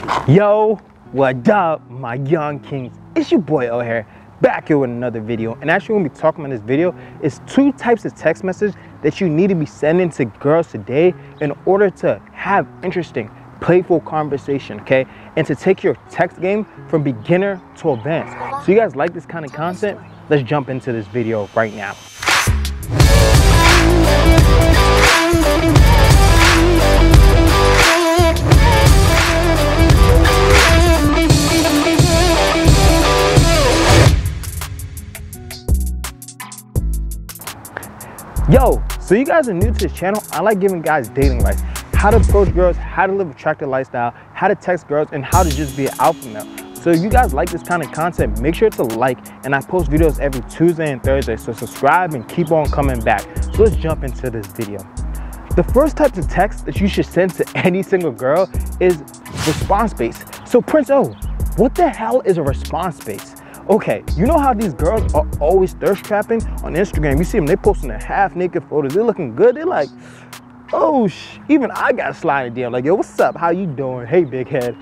Yo, what up, my young kings? It's your boy O here, back here with another video. And actually, what we're talking about in this video is two types of text messages that you need to be sending to girls today in order to have interesting, playful conversation, okay? And to take your text game from beginner to advanced. So you guys like this kind of content? Let's jump into this video right now. Yo, so you guys are new to this channel. I like giving guys dating advice, how to approach girls, how to live an attractive lifestyle, how to text girls, and how to just be an alpha male. So if you guys like this kind of content, make sure to like, and I post videos every Tuesday and Thursday, so subscribe and keep on coming back. So let's jump into this video. The first type of text that you should send to any single girl is response-based. So Prince O, what the hell is a response-based? Okay, you know how these girls are always thirst trapping on Instagram? You see them, they posting their half naked photos, they're looking good, they're like, oh, even I got sliding DM, like, yo, what's up, how you doing? Hey, big head.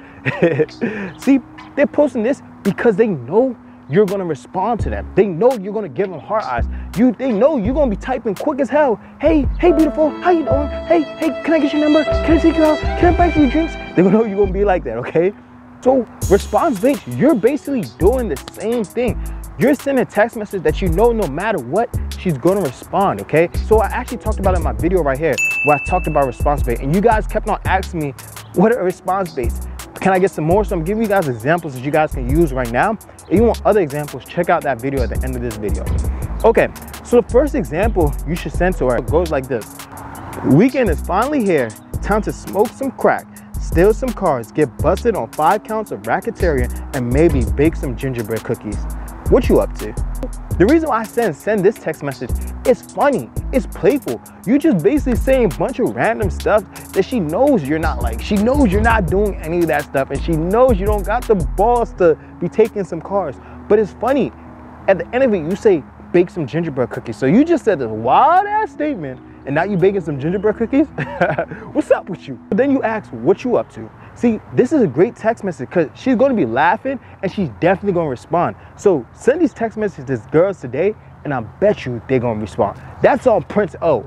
See, they're posting this because they know you're gonna respond to them. They know you're gonna give them heart eyes. They know you're gonna be typing quick as hell. Hey, beautiful, how you doing? Hey, can I get your number? Can I take you out? Can I buy you drinks? They know you're gonna be like that, okay? So response-based, you're basically doing the same thing. You're sending a text message that you know no matter what, she's gonna respond, okay? So I actually talked about it in my video right here where I talked about response-based, and you guys kept on asking me, what are response-based? Can I get some more? So I'm giving you guys examples that you guys can use right now. If you want other examples, check out that video at the end of this video. Okay, so the first example you should send to her goes like this. Weekend is finally here, time to smoke some crack, steal some cars, get busted on 5 counts of racketeering, and maybe bake some gingerbread cookies. What you up to? The reason why I send this text message is funny, it's playful. You just basically saying a bunch of random stuff that she knows you're not like. She knows you're not doing any of that stuff, and she knows you don't got the balls to be taking some cars. But it's funny, at the end of it, you say, bake some gingerbread cookies. So you just said this wild ass statement, and now you baking some gingerbread cookies? What's up with you? But then you ask, what you up to? See, this is a great text message because she's going to be laughing and she's definitely going to respond. So send these text messages to girls today and I bet you they're going to respond. That's on Prince O.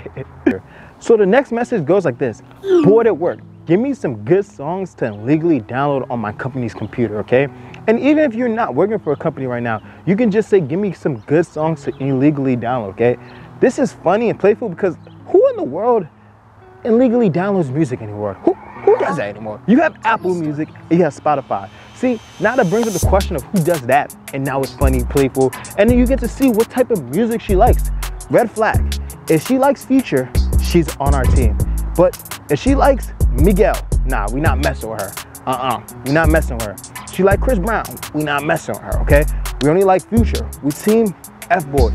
So the next message goes like this. Bored at work. Give me some good songs to illegally download on my company's computer, okay? And even if you're not working for a company right now, you can just say, give me some good songs to illegally download, okay? This is funny and playful because who in the world illegally downloads music anymore? Who does that anymore? You have Apple Music and you have Spotify. See, now that brings up the question of who does that, and now it's funny, playful, and then you get to see what type of music she likes. Red flag. If she likes Future, she's on our team. But if she likes Miguel, nah, we not messing with her. We not messing with her. She like Chris Brown, we not messing with her, okay? We only like Future. We team F-boy.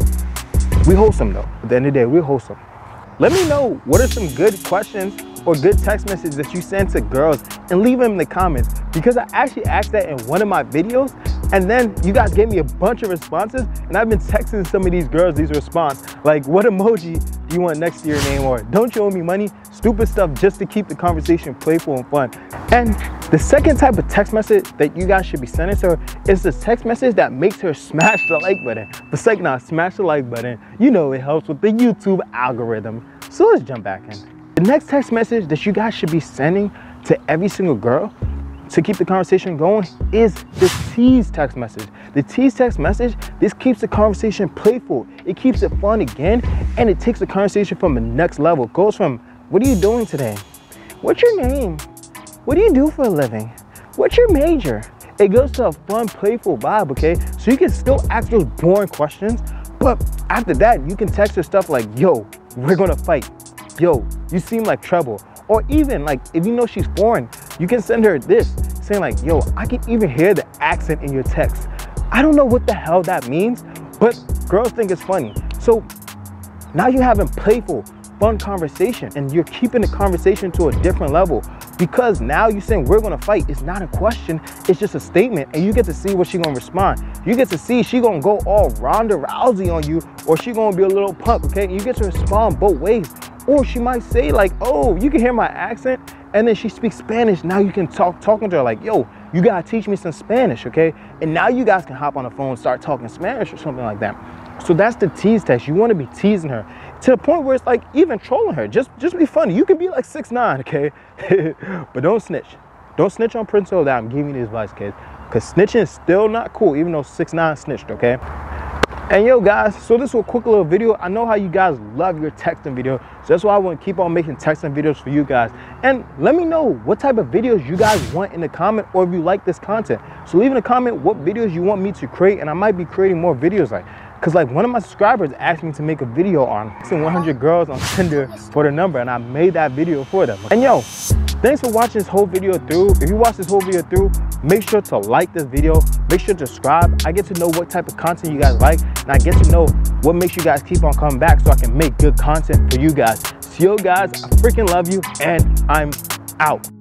We wholesome though. At the end of the day, we're wholesome. Let me know what are some good questions or good text messages that you send to girls and leave them in the comments, because I actually asked that in one of my videos and then you guys gave me a bunch of responses and I've been texting some of these girls these responses like, what emoji do you want next to your name, or don't you owe me money? Stupid stuff just to keep the conversation playful and fun. And the second type of text message that you guys should be sending to her is the text message that makes her smash the like button. But like, nah, smash the like button. You know it helps with the YouTube algorithm. So let's jump back in. The next text message that you guys should be sending to every single girl to keep the conversation going is the tease text message. The tease text message, this keeps the conversation playful. It keeps it fun again, and it takes the conversation from the next level. It goes from, what are you doing today? What's your name? What do you do for a living? What's your major? It goes to a fun, playful vibe, okay? So you can still ask those boring questions, but after that, you can text her stuff like, yo, we're gonna fight. Yo, you seem like trouble. Or even like, if you know she's foreign, you can send her this, saying like, yo, I can even hear the accent in your text. I don't know what the hell that means, but girls think it's funny. So now you're having playful, fun conversation and you're keeping the conversation to a different level, because now you're saying we're gonna fight. It's not a question, it's just a statement, and you get to see what she's gonna respond. You get to see she gonna go all Ronda Rousey on you, or she gonna be a little punk, okay? You get to respond both ways. Or she might say like, oh, you can hear my accent and then she speaks Spanish. Now you can talking to her like, yo, you gotta teach me some Spanish, okay? And now you guys can hop on the phone and start talking Spanish or something like that. So that's the tease test. You want to be teasing her to the point where it's like even trolling her. Just be funny. You can be like 6'9", okay? But don't snitch. Don't snitch on Prince that I'm giving you this advice, kids. Because snitching is still not cool, even though 6'9" snitched, okay? And yo guys, so this was a quick little video. I know how you guys love your texting video, so that's why I want to keep on making texting videos for you guys. And let me know what type of videos you guys want in the comment, or if you like this content. So leave in the comment what videos you want me to create, and I might be creating more videos like. Cause like one of my subscribers asked me to make a video on 100 girls on Tinder for the number, and I made that video for them. And yo, thanks for watching this whole video through. If you watch this whole video through, make sure to like this video, make sure to subscribe. I get to know what type of content you guys like, and I get to know what makes you guys keep on coming back so I can make good content for you guys. So yo guys, I freaking love you, and I'm out.